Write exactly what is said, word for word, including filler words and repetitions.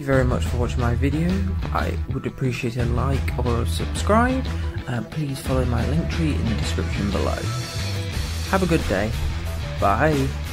you very much for watching my video. I would appreciate a like or a subscribe. Uh, please follow my link tree in the description below. Have a good day. Bye.